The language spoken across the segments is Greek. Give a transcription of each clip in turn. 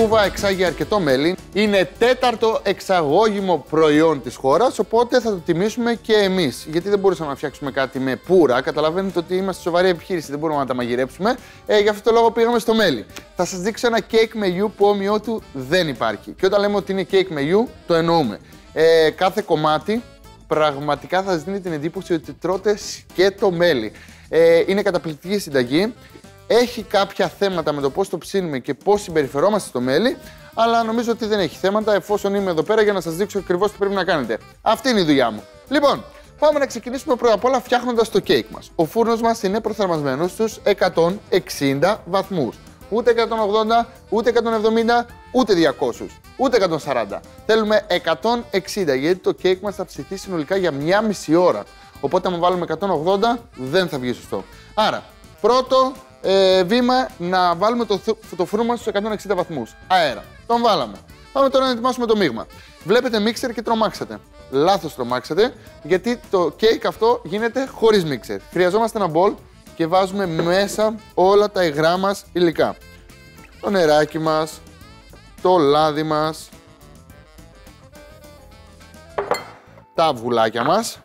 Τούβα εξάγει αρκετό μέλι. Είναι τέταρτο εξαγώγημο προϊόν της χώρας, οπότε θα το τιμήσουμε και εμείς. Γιατί δεν μπορούσαμε να φτιάξουμε κάτι με πουρα. Καταλαβαίνετε ότι είμαστε σοβαρή επιχείρηση, δεν μπορούμε να τα μαγειρέψουμε. Γι' αυτό το λόγο πήγαμε στο μέλι. Θα σας δείξω ένα κέικ με γιου που όμοιό του δεν υπάρχει. Και όταν λέμε ότι είναι κέικ με γιου, το εννοούμε. Κάθε κομμάτι πραγματικά θα σας δίνει την εντύπωση ότι τρώτε σκέτο μέλι. Είναι καταπληκτική συνταγή. Έχει κάποια θέματα με το πώς το ψήνουμε και πώς συμπεριφερόμαστε στο μέλι, αλλά νομίζω ότι δεν έχει θέματα εφόσον είμαι εδώ πέρα για να σας δείξω ακριβώς τι πρέπει να κάνετε. Αυτή είναι η δουλειά μου. Λοιπόν, πάμε να ξεκινήσουμε πρώτα απ' όλα φτιάχνοντας το κέικ μας. Ο φούρνος μας είναι προθερμασμένος στους 160 βαθμούς. Ούτε 180, ούτε 170, ούτε 200, ούτε 140. Θέλουμε 160 γιατί το κέικ μας θα ψηθεί συνολικά για μία μισή ώρα. Οπότε, αν βάλουμε 180, δεν θα βγει σωστό. Άρα, πρώτο βήμα να βάλουμε το φούρνο μας στους 160 βαθμούς. Αέρα. Τον βάλαμε. Πάμε τώρα να ετοιμάσουμε το μείγμα. Βλέπετε μίξερ και τρομάξατε. Λάθος τρομάξατε, γιατί το κέικ αυτό γίνεται χωρίς μίξερ. Χρειαζόμαστε ένα μπολ και βάζουμε μέσα όλα τα υγρά μας υλικά. Το νεράκι μας, το λάδι μας, τα αυγουλάκια μας.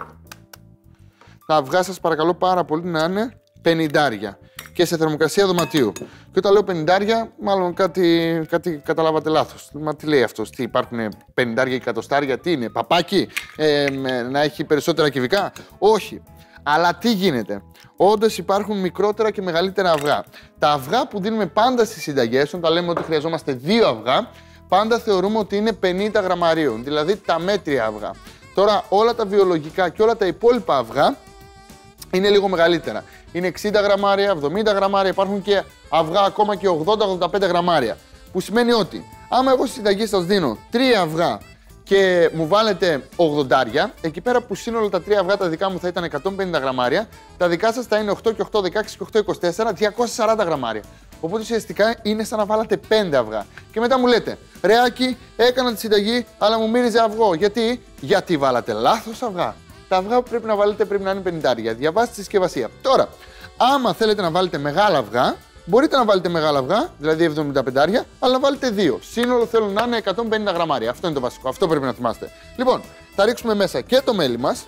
Τα αυγά σας παρακαλώ πάρα πολύ να είναι 50 και σε θερμοκρασία δωματίου. Και όταν λέω 50, μάλλον κάτι καταλάβατε λάθος. Μα τι λέει αυτός, τι υπάρχουν 50 και 100, τι είναι, παπάκι, να έχει περισσότερα κυβικά? Όχι. Αλλά τι γίνεται, όντως υπάρχουν μικρότερα και μεγαλύτερα αυγά. Τα αυγά που δίνουμε πάντα στις συνταγές, όταν λέμε ότι χρειαζόμαστε 2 αυγά, πάντα θεωρούμε ότι είναι 50 γραμμαρίων, δηλαδή τα μέτρια αυγά. Τώρα όλα τα βιολογικά και όλα τα υπόλοιπα αυγά είναι λίγο μεγαλύτερα. Είναι 60 γραμμάρια, 70 γραμμάρια, υπάρχουν και αυγά ακόμα και 80-85 γραμμάρια. Που σημαίνει ότι άμα εγώ στη συνταγή σας δίνω 3 αυγά και μου βάλετε 80, εκεί πέρα που σύνολο τα 3 αυγά τα δικά μου θα ήταν 150 γραμμάρια, τα δικά σας θα είναι 8 και 8, 16 και 8, 24, 240 γραμμάρια. Οπότε ουσιαστικά είναι σαν να βάλατε 5 αυγά. Και μετά μου λέτε, ρε Άκη, έκανα τη συνταγή, αλλά μου μύριζε αυγό. Γιατί βάλατε λάθος αυγά. Τα αυγά που πρέπει να βάλετε πρέπει να είναι 50. Διαβάστε τη συσκευασία. Τώρα, άμα θέλετε να βάλετε μεγάλα αυγά, μπορείτε να βάλετε μεγάλα αυγά, δηλαδή 75, αλλά να βάλετε 2. Σύνολο θέλω να είναι 150 γραμμάρια. Αυτό είναι το βασικό. Αυτό πρέπει να θυμάστε. Λοιπόν, θα ρίξουμε μέσα και το μέλι μας.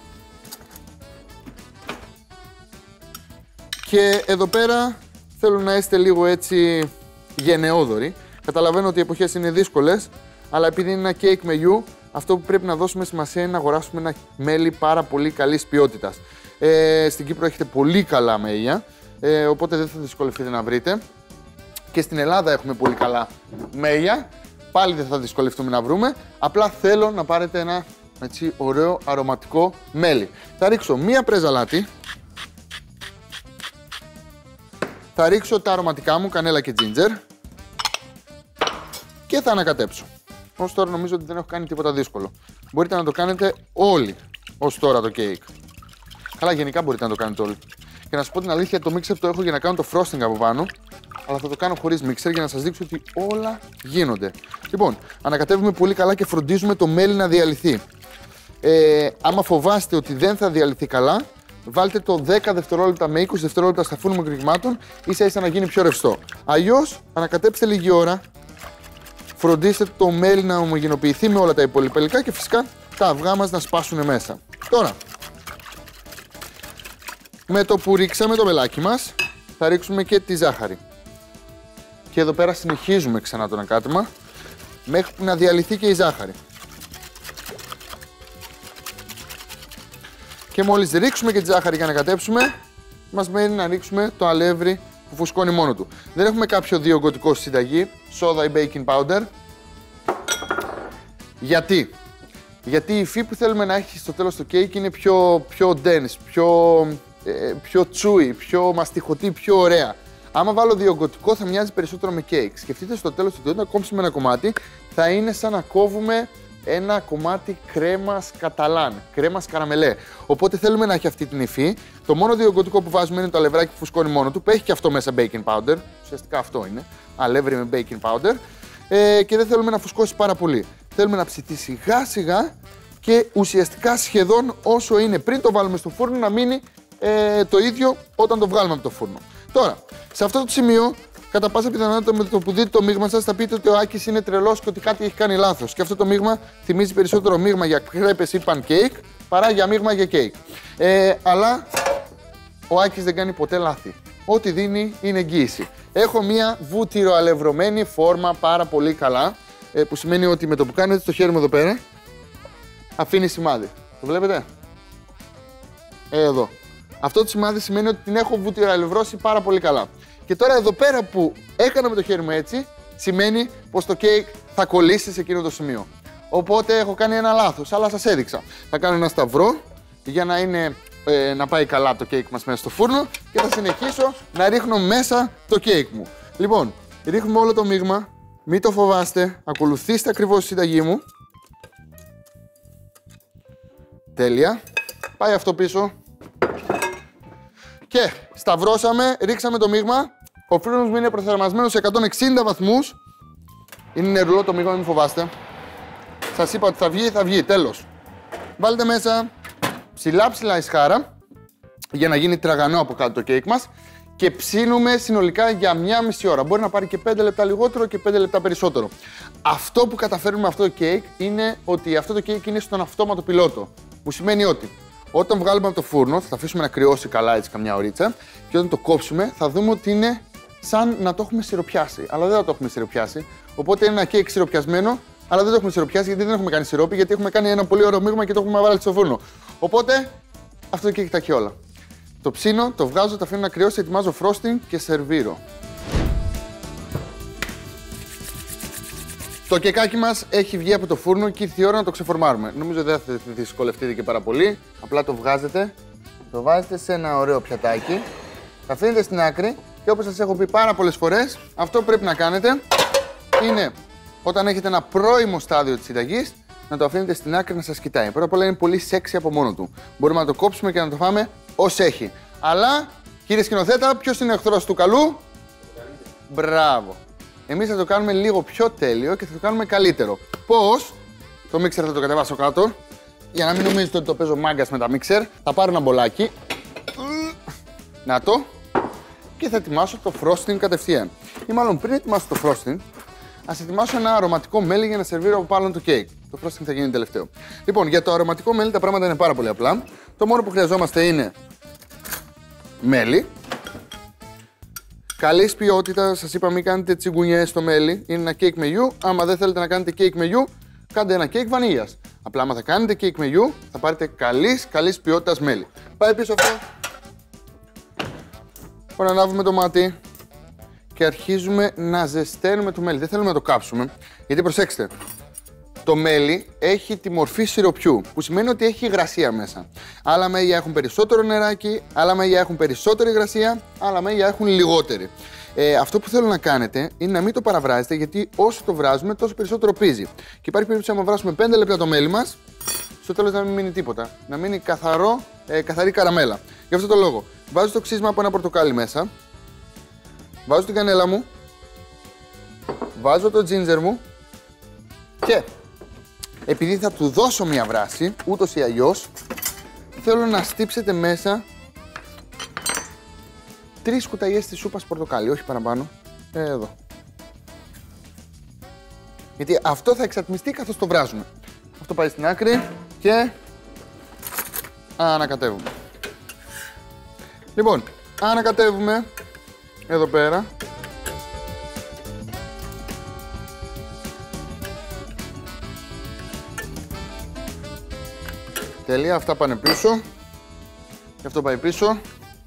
Και εδώ πέρα θέλω να είστε λίγο έτσι γενναιόδοροι. Καταλαβαίνω ότι οι εποχές είναι δύσκολες, αλλά επειδή είναι ένα κέικ με γιου, αυτό που πρέπει να δώσουμε σημασία είναι να αγοράσουμε ένα μέλι πάρα πολύ καλής ποιότητας. Στην Κύπρο έχετε πολύ καλά μέλια, οπότε δεν θα δυσκολευτείτε να βρείτε. Και στην Ελλάδα έχουμε πολύ καλά μέλια, πάλι δεν θα δυσκολευτούμε να βρούμε. Απλά θέλω να πάρετε ένα έτσι ωραίο αρωματικό μέλι. Θα ρίξω μία πρέζα αλάτι. Θα ρίξω τα αρωματικά μου, κανέλα και τζίντζερ. Και θα ανακατέψω. Ως τώρα νομίζω ότι δεν έχω κάνει τίποτα δύσκολο. Μπορείτε να το κάνετε όλοι ως τώρα το κέικ. Καλά, γενικά μπορείτε να το κάνετε όλοι. Και να σας πω την αλήθεια, το μίξερ το έχω για να κάνω το frosting από πάνω, αλλά θα το κάνω χωρίς μίξερ για να σας δείξω ότι όλα γίνονται. Λοιπόν, ανακατεύουμε πολύ καλά και φροντίζουμε το μέλι να διαλυθεί. Άμα φοβάστε ότι δεν θα διαλυθεί καλά, βάλτε το 10 δευτερόλεπτα με 20 δευτερόλεπτα στα φούρνο μικροκυμάτων, ίσα-ίσα να γίνει πιο ρευστό. Αλλιώς, ανακατέψτε λίγη ώρα. Φροντίστε το μέλι να ομογενοποιηθεί με όλα τα υπόλοιπα υλικά και φυσικά τα αυγά μας να σπάσουν μέσα. Τώρα, με το που ρίξαμε το μελάκι μας, θα ρίξουμε και τη ζάχαρη. Και εδώ πέρα συνεχίζουμε ξανά το ανακάτεμα, μέχρι που να διαλυθεί και η ζάχαρη. Και μόλις ρίξουμε και τη ζάχαρη για να ανακατέψουμε, μας μένει να ρίξουμε το αλεύρι που φουσκώνει μόνο του. Δεν έχουμε κάποιο διογκωτικό στη συνταγή, σόδα ή baking powder. Γιατί? Γιατί η υφή που θέλουμε να έχει στο τέλος το κέικ είναι πιο dense, πιο chewy, πιο μαστιχωτή, πιο ωραία. Άμα βάλω διογκωτικό θα μοιάζει περισσότερο με κέικ. Σκεφτείτε στο τέλος ότι όταν κόψουμε ένα κομμάτι θα είναι σαν να κόβουμε ένα κομμάτι κρέμας καταλάν, κρέμας καραμελέ. Οπότε θέλουμε να έχει αυτή την υφή. Το μόνο διογκωτικό που βάζουμε είναι το αλευράκι που φουσκώνει μόνο του, που έχει και αυτό μέσα baking powder. Ουσιαστικά αυτό είναι. Αλεύρι με baking powder. Και δεν θέλουμε να φουσκώσει πάρα πολύ. Θέλουμε να ψηθεί σιγά σιγά και ουσιαστικά σχεδόν όσο είναι πριν το βάλουμε στο φούρνο να μείνει το ίδιο όταν το βγάλουμε από το φούρνο. Τώρα, σε αυτό το σημείο κατά πάσα πιθανότητα με το που δείτε το μείγμα σας θα πείτε ότι ο Άκης είναι τρελός και ότι κάτι έχει κάνει λάθος. Και αυτό το μείγμα θυμίζει περισσότερο μείγμα για κρέπες ή pancake παρά για μείγμα για cake. Αλλά ο Άκης δεν κάνει ποτέ λάθη. Ό,τι δίνει είναι εγγύηση. Έχω μία βούτυροαλευρωμένη φόρμα πάρα πολύ καλά, που σημαίνει ότι με το που κάνετε το χέρι μου εδώ πέρα αφήνει σημάδι. Το βλέπετε? Εδώ. Αυτό το σημάδι σημαίνει ότι την έχω βούτυροαλευρώσει πάρα πολύ καλά. Και τώρα εδώ πέρα που έκανα με το χέρι μου έτσι, σημαίνει πως το κέικ θα κολλήσει σε εκείνο το σημείο. Οπότε έχω κάνει ένα λάθος, αλλά σας έδειξα. Θα κάνω ένα σταυρό για να πάει καλά το κέικ μας μέσα στο φούρνο και θα συνεχίσω να ρίχνω μέσα το κέικ μου. Λοιπόν, ρίχνουμε όλο το μείγμα, μην το φοβάστε, ακολουθήστε ακριβώς τη συνταγή μου. Τέλεια. Πάει αυτό πίσω. Και σταυρώσαμε, ρίξαμε το μείγμα. Ο φούρνος μου είναι προθερμασμένος σε 160 βαθμούς. Είναι νερουλό το μείγμα, μην φοβάστε. Σας είπα ότι θα βγει, τέλος. Βάλτε μέσα ψηλά ισχάρα για να γίνει τραγανό από κάτω το κέικ μας και ψήνουμε συνολικά για 1,5 ώρα. Μπορεί να πάρει και 5 λεπτά λιγότερο και 5 λεπτά περισσότερο. Αυτό που καταφέρουμε με αυτό το κέικ είναι ότι αυτό το κέικ είναι στον αυτόματο πιλότο. Που σημαίνει ότι όταν βγάλουμε από το φούρνο θα το αφήσουμε να κρυώσει καλά έτσι καμιά ωρίτσα και όταν το κόψουμε θα δούμε ότι είναι σαν να το έχουμε σιροπιάσει. Αλλά δεν θα το έχουμε σιροπιάσει. Οπότε είναι ένα κέικ σιροπιασμένο, αλλά δεν το έχουμε σιροπιάσει γιατί δεν έχουμε κάνει σιρόπι, γιατί έχουμε κάνει ένα πολύ ωραίο μείγμα και το έχουμε βάλει στο φούρνο. Οπότε αυτό το κέικ τα έχει όλα. Το ψήνω, το βγάζω, το αφήνω να κρυώσει, ετοιμάζω frosting και σερβίρω. Το κεκάκι μας έχει βγει από το φούρνο και ήρθε η ώρα να το ξεφορμάρουμε. Νομίζω δεν θα δυσκολευτείτε και πάρα πολύ. Απλά το βγάζετε, το βάζετε σε ένα ωραίο πιατάκι, τα αφήνετε στην άκρη και όπως σας έχω πει πάρα πολλές φορές, αυτό που πρέπει να κάνετε είναι όταν έχετε ένα πρώιμο στάδιο της συνταγής να το αφήνετε στην άκρη να σας κοιτάει. Πρώτα απ' όλα είναι πολύ σεξι από μόνο του. Μπορούμε να το κόψουμε και να το φάμε ως έχει. Αλλά, κύριε σκηνοθέτα, ποιος είναι ο εχθρός του καλού? Μπράβο. Εμείς θα το κάνουμε λίγο πιο τέλειο και θα το κάνουμε καλύτερο. Πώς? Το μίξερ θα το κατεβάσω κάτω. Για να μην νομίζετε ότι το παίζω μάγκας με τα μίξερ, θα πάρω ένα μπολάκι. Να το. Και θα ετοιμάσω το frosting κατευθείαν. Ή μάλλον πριν ετοιμάσω το frosting, ας ετοιμάσω ένα αρωματικό μέλι για να σερβίρω από πάνω το κέικ. Το frosting θα γίνει τελευταίο. Λοιπόν, για το αρωματικό μέλι τα πράγματα είναι πάρα πολύ απλά. Το μόνο που χρειαζόμαστε είναι μέλι. Καλής ποιότητας, σας είπα μην κάνετε τσιγκουνιές στο μέλι. Είναι ένα κέικ με γιου. Άμα δεν θέλετε να κάνετε κέικ με γιου, κάντε ένα κέικ βανίλιας. Απλά άμα θα κάνετε κέικ με γιου, θα πάρετε καλής ποιότητας μέλι. Πάει πίσω αυτό. Τώρα ανάβουμε το μάτι και αρχίζουμε να ζεσταίνουμε το μέλι. Δεν θέλουμε να το κάψουμε, γιατί προσέξτε, το μέλι έχει τη μορφή σιροπιού, που σημαίνει ότι έχει υγρασία μέσα. Άλλα μέλια έχουν περισσότερο νεράκι, άλλα μέλια έχουν περισσότερη υγρασία, άλλα μέλια έχουν λιγότερη. Αυτό που θέλω να κάνετε είναι να μην το παραβράζετε, γιατί όσο το βράζουμε, τόσο περισσότερο πίζει. Και υπάρχει περίπτωση άμα βράσουμε 5 λεπτά το μέλι μας, στο τέλος να μην μείνει τίποτα. Να μείνει καθαρή καραμέλα. Γι' αυτό το λόγο, βάζω το ξύσμα από ένα πορτοκάλι μέσα, βάζω την κανέλα μου, βάζω το ginger μου και επειδή θα του δώσω μια βράση, ούτως ή αλλιώς, θέλω να στύψετε μέσα 3 κουταλιές της σούπας πορτοκάλι, όχι παραπάνω. Εδώ. Γιατί αυτό θα εξατμιστεί καθώς το βράζουμε. Αυτό πάει στην άκρη και ανακατεύουμε. Λοιπόν, ανακατεύουμε εδώ πέρα. Τέλεια, αυτά πάνε πίσω. Και αυτό πάει πίσω.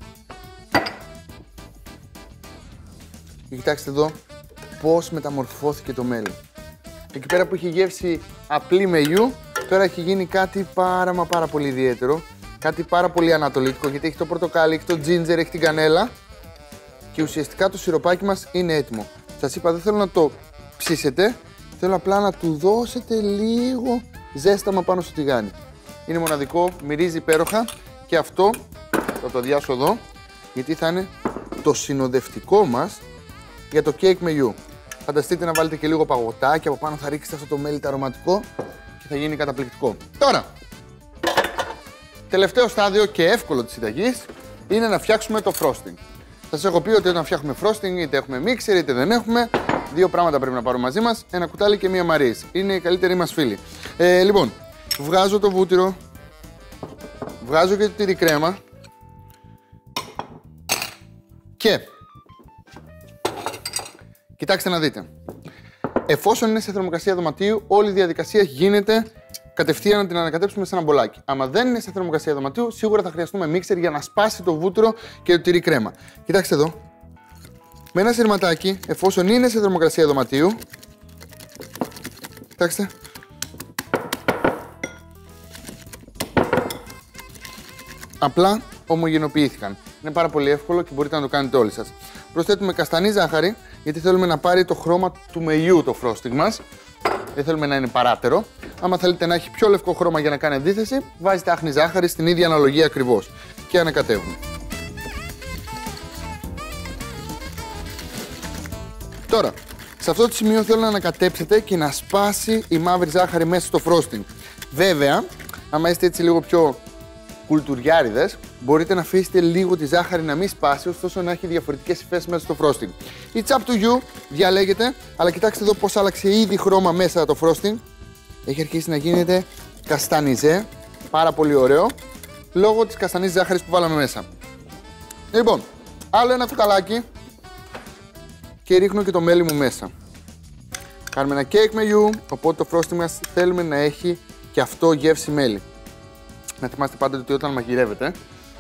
Και κοιτάξτε εδώ πώς μεταμορφώθηκε το μέλι. Εκεί πέρα που είχε γεύση απλή με γιου, τώρα έχει γίνει κάτι πάρα πολύ ιδιαίτερο. Κάτι πάρα πολύ ανατολίτικο, γιατί έχει το πορτοκάλι, έχει το ginger, έχει την κανέλα. Και ουσιαστικά το σιροπάκι μας είναι έτοιμο. Σας είπα, δεν θέλω να το ψήσετε, θέλω απλά να του δώσετε λίγο ζέσταμα πάνω στο τηγάνι. Είναι μοναδικό, μυρίζει υπέροχα και αυτό θα το αδειάσω εδώ, γιατί θα είναι το συνοδευτικό μας για το cake με γιου. Φανταστείτε να βάλετε και λίγο παγωτάκι, από πάνω θα ρίξετε αυτό το μέλι το αρωματικό και θα γίνει καταπληκτικό. Τώρα, τελευταίο στάδιο και εύκολο της συνταγής είναι να φτιάξουμε το frosting. Σας έχω πει ότι όταν φτιάχνουμε frosting, είτε έχουμε mixer είτε δεν έχουμε, δύο πράγματα πρέπει να πάρουμε μαζί μας: ένα κουτάλι και μία μαρίζ. Είναι οι καλύτεροι μας φίλοι. Λοιπόν, βγάζω το βούτυρο, βγάζω και το τυρί κρέμα και κοιτάξτε να δείτε. Εφόσον είναι σε θερμοκρασία δωματίου, όλη η διαδικασία γίνεται κατευθείαν να την ανακατέψουμε σε ένα μπολάκι. Άμα δεν είναι σε θερμοκρασία δωματίου, σίγουρα θα χρειαστούμε μίξερ για να σπάσει το βούτυρο και το τυρί κρέμα. Κοιτάξτε εδώ. Με ένα σειρματάκι, εφόσον είναι σε θερμοκρασία δωματίου, κοιτάξτε. Απλά ομογενοποιήθηκαν. Είναι πάρα πολύ εύκολο και μπορείτε να το κάνετε όλοι σας. Προσθέτουμε καστανή ζάχαρη, γιατί θέλουμε να πάρει το χρώμα του μελιού το frosting μας. Δεν θέλουμε να είναι παράτερο. Άμα θέλετε να έχει πιο λευκό χρώμα για να κάνει αντίθεση, βάζετε άχνη ζάχαρη στην ίδια αναλογία ακριβώς. Και ανακατεύουμε. Τώρα, σε αυτό το σημείο θέλω να ανακατέψετε και να σπάσει η μαύρη ζάχαρη μέσα στο frosting. Βέβαια, άμα είστε έτσι λίγο πιο κουλτουριάριδες, μπορείτε να αφήσετε λίγο τη ζάχαρη να μην σπάσει, ωστόσο να έχει διαφορετικές υφές μέσα στο frosting. It's up to you, διαλέγετε, αλλά κοιτάξτε εδώ πώς άλλαξε ήδη χρώμα μέσα το frosting. Έχει αρχίσει να γίνεται καστανιζέ, πάρα πολύ ωραίο, λόγω της καστανής ζάχαρης που βάλαμε μέσα. Λοιπόν, άλλο ένα κουταλάκι και ρίχνω και το μέλι μου μέσα. Κάνουμε ένα κέικ μελιού, οπότε το frosting μας θέλουμε να έχει και αυτό γεύση μέλι. Να θυμάστε πάντα ότι όταν μαγειρεύετε,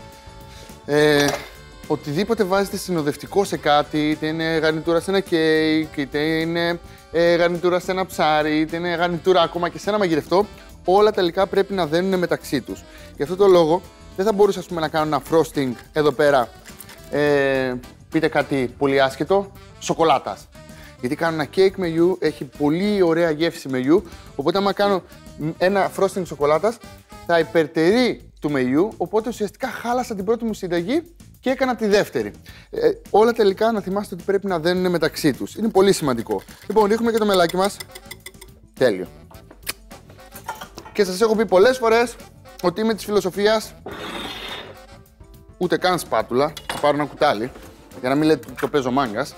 οτιδήποτε βάζετε συνοδευτικό σε κάτι, είτε είναι γαρνιτούρα σε ένα κέικ, είτε είναι γαρνιτούρα σε ένα ψάρι, είτε είναι γαρνιτούρα ακόμα και σε ένα μαγειρευτό, όλα τα υλικά πρέπει να δένουν μεταξύ τους. Γι' αυτό το λόγο δεν θα μπορούσα, ας πούμε, να κάνω ένα frosting εδώ πέρα, πείτε κάτι πολύ άσχετο, σοκολάτας. Γιατί κάνω ένα κέικ μελιού, έχει πολύ ωραία γεύση μελιού, οπότε άμα κάνω ένα frosting σοκολάτας, θα υπερτερεί του μελιού, οπότε ουσιαστικά χάλασα την πρώτη μου συνταγή και έκανα τη δεύτερη. Όλα τα υλικά να θυμάστε ότι πρέπει να δένουν μεταξύ τους. Είναι πολύ σημαντικό. Λοιπόν, ρίχνουμε και το μελάκι μας. Τέλειο. Και σας έχω πει πολλές φορές ότι είμαι της φιλοσοφίας ούτε καν σπάτουλα. Θα πάρω ένα κουτάλι για να μην λέτε ότι το παίζω μάγκας.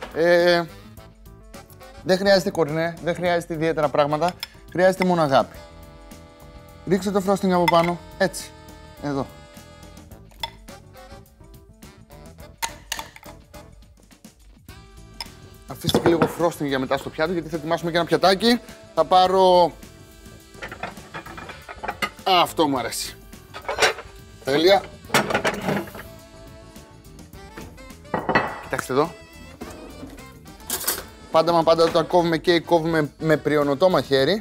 Δεν χρειάζεται κορνέ, δεν χρειάζεται ιδιαίτερα πράγματα. Χρειάζεται μόνο αγάπη. Ρίξτε το frosting από πάνω, έτσι, εδώ. Αφήστε και λίγο frosting για μετά στο πιάτο, γιατί θα ετοιμάσουμε και ένα πιατάκι. Θα πάρω... αυτό μου αρέσει. Τέλεια. Κοιτάξτε εδώ. Πάντα όταν κόβουμε κέικ, κόβουμε με πριονοτό μαχαίρι.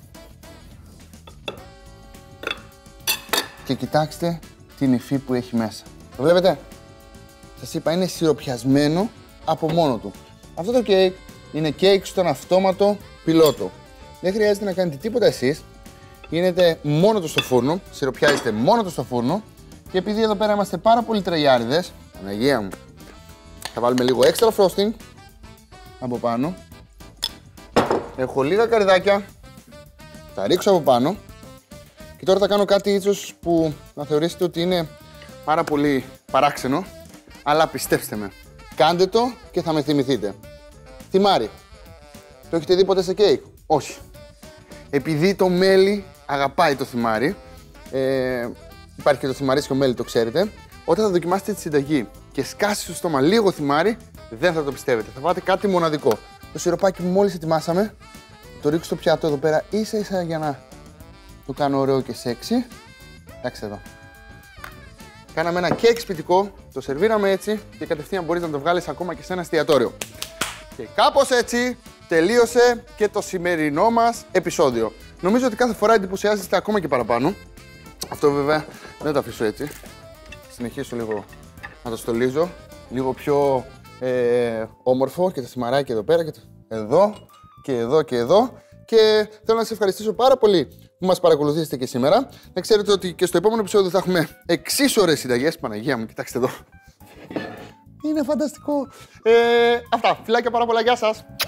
Και κοιτάξτε την υφή που έχει μέσα. Το βλέπετε? Σας είπα, είναι σιροπιασμένο από μόνο του. Αυτό το κέικ είναι κέικ στον αυτόματο πιλότο. Δεν χρειάζεται να κάνετε τίποτα εσείς. Γίνεται μόνο του στο φούρνο, σιροπιάζεται μόνο του στο φούρνο. Και επειδή εδώ πέρα είμαστε πάρα πολύ τρελιάριδες, Παναγία μου, θα βάλουμε λίγο extra frosting από πάνω. Έχω λίγα καρυδάκια, θα ρίξω από πάνω. Και τώρα θα κάνω κάτι ίσως που να θεωρήσετε ότι είναι πάρα πολύ παράξενο, αλλά πιστέψτε με, κάντε το και θα με θυμηθείτε. Θυμάρι. Το έχετε δει ποτέ σε κέικ? Όχι. Επειδή το μέλι αγαπάει το θυμάρι, υπάρχει και το θυμαρίσιο μέλι, το ξέρετε, όταν θα δοκιμάσετε τη συνταγή και σκάσει στο στόμα λίγο θυμάρι, δεν θα το πιστεύετε. Θα βάλετε κάτι μοναδικό. Το σιροπάκι που μόλις ετοιμάσαμε, το ρίξω στο πιάτο εδώ πέρα ίσα ίσα για να το κάνω ωραίο και σεξι. Κοιτάξτε εδώ. Κάναμε ένα κέικ σπιτικό, το σερβίραμε έτσι και κατευθείαν μπορείς να το βγάλεις ακόμα και σε ένα εστιατόριο. Και κάπως έτσι τελείωσε και το σημερινό μας επεισόδιο. Νομίζω ότι κάθε φορά εντυπωσιάζεστε ακόμα και παραπάνω. Αυτό βέβαια δεν το αφήσω έτσι. Συνεχίσω λίγο να το στολίζω. Λίγο πιο όμορφο και τα σημαράκια εδώ πέρα και εδώ και εδώ και εδώ. Και θέλω να σας ευχαριστήσω πάρα πολύ που μας παρακολουθήσετε και σήμερα. Να ξέρετε ότι και στο επόμενο επεισόδιο θα έχουμε εξίσου ωραίες συνταγές. Παναγία μου, κοιτάξτε εδώ. Είναι φανταστικό. Αυτά. Φιλάκια πάρα πολλά. Γεια σας.